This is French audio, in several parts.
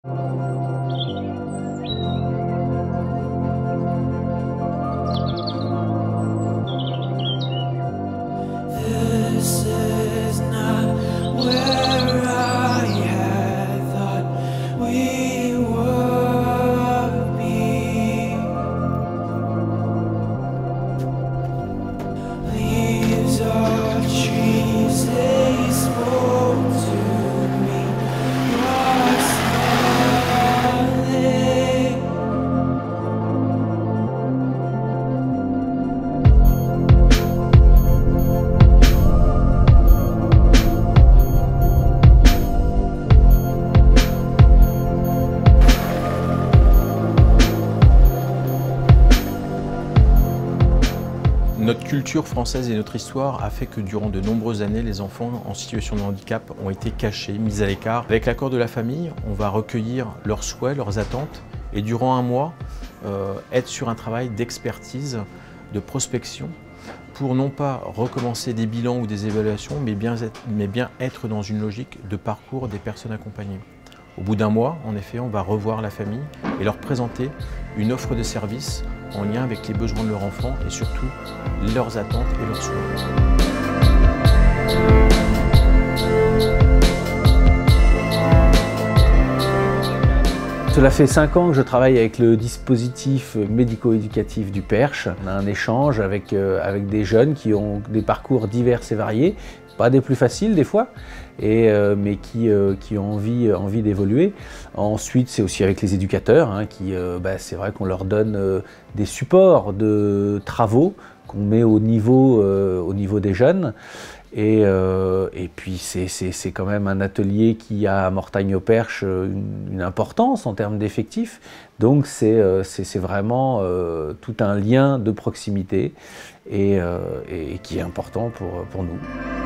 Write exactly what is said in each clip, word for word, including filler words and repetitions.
Notre culture française et notre histoire a fait que durant de nombreuses années, les enfants en situation de handicap ont été cachés, mis à l'écart. Avec l'accord de la famille, on va recueillir leurs souhaits, leurs attentes et durant un mois, euh, être sur un travail d'expertise, de prospection pour non pas recommencer des bilans ou des évaluations, mais bien être, mais bien être dans une logique de parcours des personnes accompagnées. Au bout d'un mois, en effet, on va revoir la famille et leur présenter une offre de services en lien avec les besoins de leur enfant et surtout leurs attentes et leurs souhaits. Cela fait cinq ans que je travaille avec le dispositif médico-éducatif du Perche. On a un échange avec, euh, avec des jeunes qui ont des parcours divers et variés, pas des plus faciles des fois, et, euh, mais qui, euh, qui ont envie, envie d'évoluer. Ensuite, c'est aussi avec les éducateurs, hein, qui, euh, bah, c'est vrai qu'on leur donne euh, des supports de travaux qu'on met au niveau, euh, au niveau des jeunes. Et, euh, et puis c'est quand même un atelier qui a à Mortagne-au-Perche une, une importance en termes d'effectifs. Donc c'est euh, vraiment euh, tout un lien de proximité et, euh, et qui est important pour, pour nous.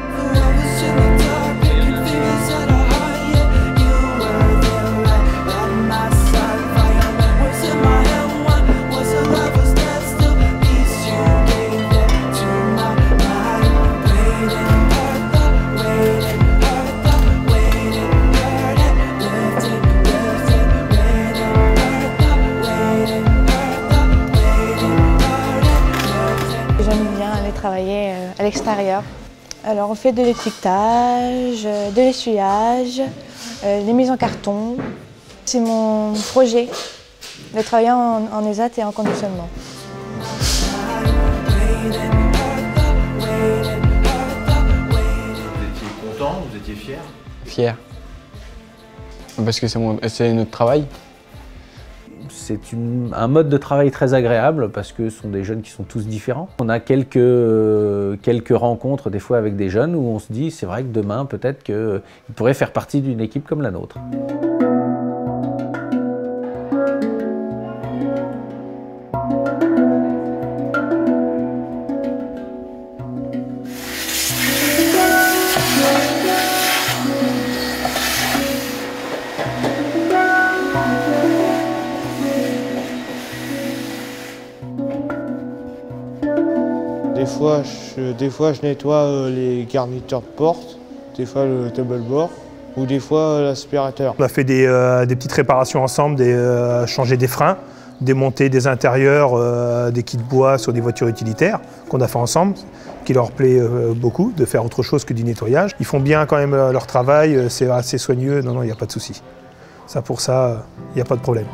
J'aime bien aller travailler à l'extérieur. Alors on fait de l'étiquetage, de l'essuyage, euh, les mises en carton. C'est mon projet de travailler en, en E S A T et en conditionnement. Vous étiez content, vous étiez fier? Fier. Parce que c'est notre travail. C'est un mode de travail très agréable parce que ce sont des jeunes qui sont tous différents. On a quelques, euh, quelques rencontres des fois avec des jeunes où on se dit c'est vrai que demain peut-être qu'ils pourraient faire partie d'une équipe comme la nôtre. Des fois, je, des fois, je nettoie les garnitures de porte, des fois le tableau ou des fois l'aspirateur. On a fait des, euh, des petites réparations ensemble, des, euh, changer des freins, démonter des intérieurs, euh, des kits de bois sur des voitures utilitaires qu'on a fait ensemble, qui leur plaît euh, beaucoup de faire autre chose que du nettoyage. Ils font bien quand même leur travail, c'est assez soigneux, non, non, il n'y a pas de souci. Ça, pour ça, il n'y a pas de problème.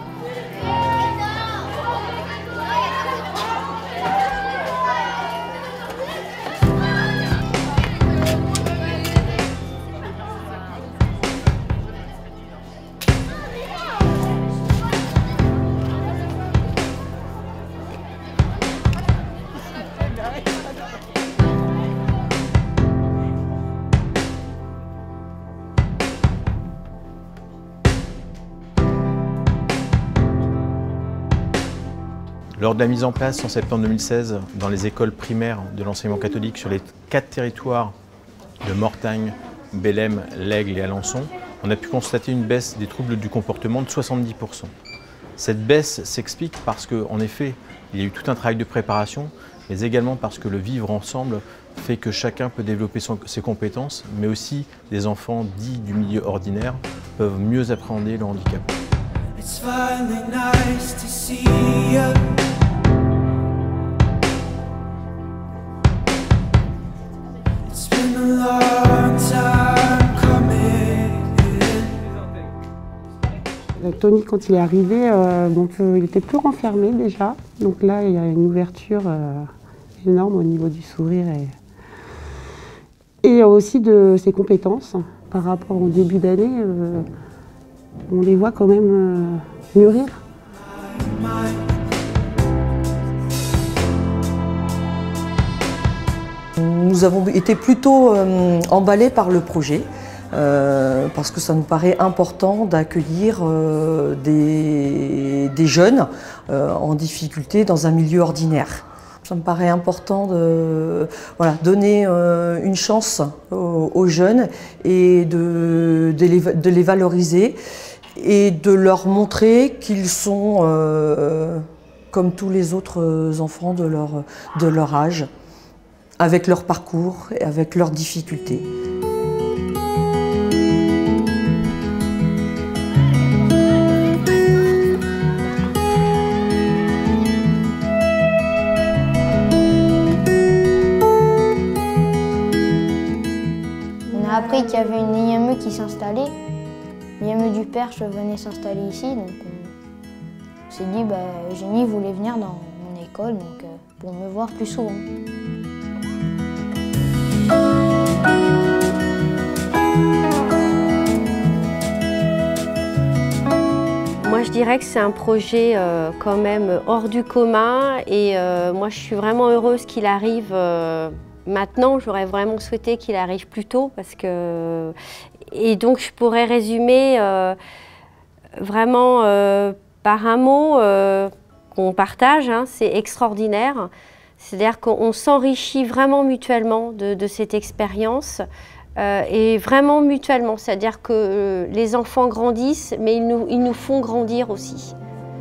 Lors de la mise en place en septembre deux mille seize dans les écoles primaires de l'enseignement catholique sur les quatre territoires de Mortagne, Bellem, l'Aigle et Alençon, on a pu constater une baisse des troubles du comportement de soixante-dix pour cent. Cette baisse s'explique parce qu'en effet, il y a eu tout un travail de préparation, mais également parce que le vivre ensemble fait que chacun peut développer son, ses compétences, mais aussi des enfants dits du milieu ordinaire peuvent mieux appréhender le handicap. It's finally nice to see you. It's been a long time coming. Tony, quand il est arrivé, euh, donc, euh, il était plus renfermé déjà. Donc là, il y a une ouverture euh, énorme au niveau du sourire et, et aussi de ses compétences. Par rapport au début d'année, euh, on les voit quand même euh, mûrir. Nous avons été plutôt euh, emballés par le projet. Euh, parce que ça nous paraît important d'accueillir euh, des, des jeunes euh, en difficulté dans un milieu ordinaire. Ça me paraît important de voilà, donner euh, une chance aux, aux jeunes et de, de, les, de les valoriser et de leur montrer qu'ils sont euh, comme tous les autres enfants de leur, de leur âge, avec leur parcours et avec leurs difficultés. On a appris qu'il y avait une I M E qui s'installait. L'I M E du Perche venait s'installer ici, donc on s'est dit, bah, Eugénie voulait venir dans mon école donc, euh, pour me voir plus souvent. Moi, je dirais que c'est un projet euh, quand même hors du commun et euh, moi, je suis vraiment heureuse qu'il arrive euh, maintenant. J'aurais vraiment souhaité qu'il arrive plus tôt parce que... Et donc, je pourrais résumer euh, vraiment euh, par un mot euh, qu'on partage, hein, c'est extraordinaire. C'est-à-dire qu'on s'enrichit vraiment mutuellement de, de cette expérience. Euh, et vraiment mutuellement, c'est-à-dire que euh, les enfants grandissent, mais ils nous, ils nous font grandir aussi.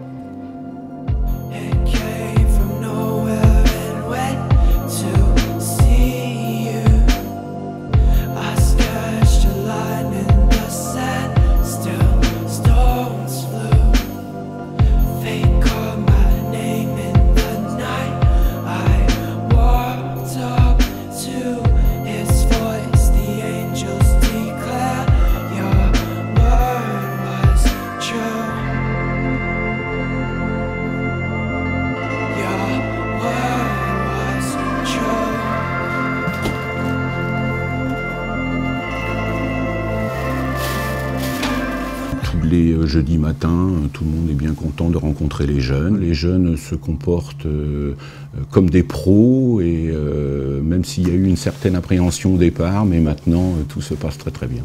Les jeudis matins, tout le monde est bien content de rencontrer les jeunes. Les jeunes se comportent euh, comme des pros et euh, même s'il y a eu une certaine appréhension au départ, mais maintenant euh, tout se passe très très bien.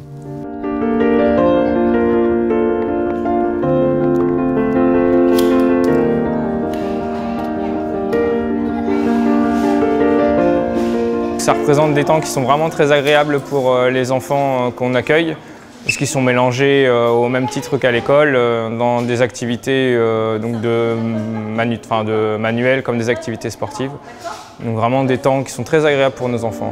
Ça représente des temps qui sont vraiment très agréables pour euh, les enfants euh, qu'on accueille. Parce qu'ils sont mélangés euh, au même titre qu'à l'école, euh, dans des activités euh, donc de, manu enfin de manuels comme des activités sportives. Donc vraiment des temps qui sont très agréables pour nos enfants.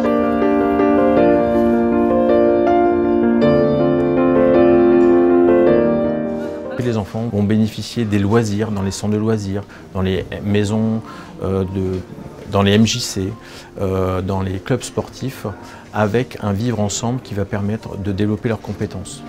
Les enfants vont bénéficier des loisirs dans les centres de loisirs, dans les maisons, euh, de, dans les M J C, euh, dans les clubs sportifs, avec un vivre ensemble qui va permettre de développer leurs compétences.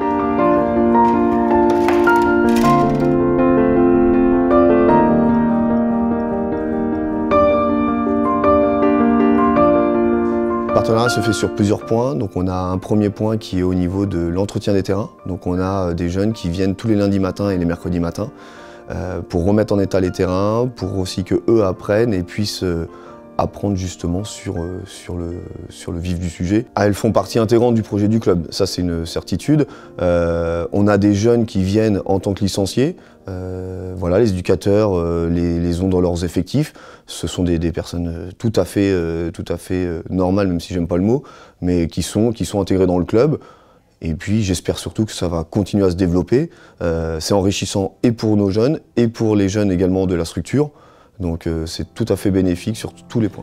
Le partenariat se fait sur plusieurs points. Donc on a un premier point qui est au niveau de l'entretien des terrains. Donc on a des jeunes qui viennent tous les lundis matins et les mercredis matins euh, pour remettre en état les terrains, pour aussi que eux apprennent et puissent euh, apprendre justement sur, euh, sur, le, sur le vif du sujet. Ah, elles font partie intégrante du projet du club, ça c'est une certitude. Euh, on a des jeunes qui viennent en tant que licenciés. Euh, voilà, les éducateurs euh, les, les ont dans leurs effectifs. Ce sont des, des personnes tout à fait, euh, tout à fait euh, normales, même si j'aime pas le mot, mais qui sont, qui sont intégrées dans le club. Et puis j'espère surtout que ça va continuer à se développer. Euh, c'est enrichissant et pour nos jeunes et pour les jeunes également de la structure. Donc euh, c'est tout à fait bénéfique sur tous les points.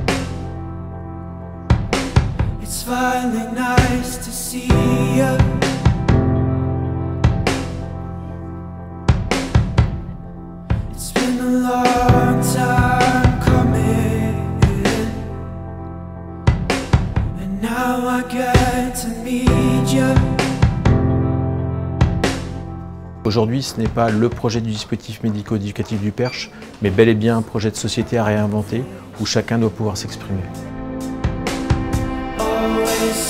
It's finally nice to see you. I get to meet you. Aujourd'hui, ce n'est pas le projet du dispositif médico-éducatif du Perche, mais bel et bien un projet de société à réinventer où chacun doit pouvoir s'exprimer. Always